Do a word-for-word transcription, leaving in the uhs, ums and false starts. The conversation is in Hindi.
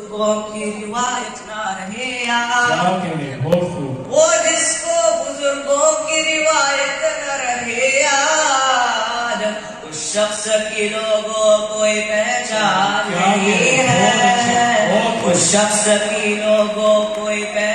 बुजुर्गों की रिवायत ना रहे यार, वो जिसको बुजुर्गों की रिवायत न रहे यार, उस शख्स की लोगों कोई पहचान नहीं है, उस शख्स की लोगों कोई पहचान